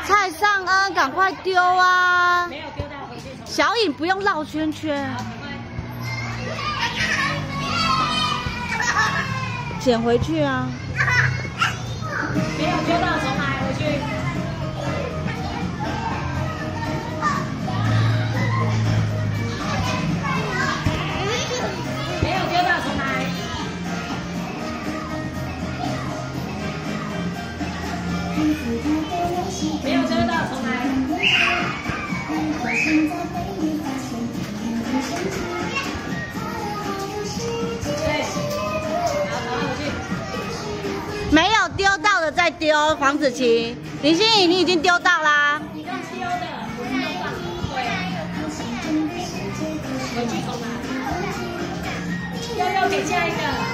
蔡尚恩，赶快丢啊！ 没有丢到，回去重来。 小颖不用绕圈圈，捡回去啊！ 没有丢到，重来，回去。没有丢到，重来。没有丢到，重来。对，好，重来回去。 没有丢到的再丢，黄子琪、林心怡，你已经丢到啦。 你用丢的，我们都放对。回去重来。要给下一个。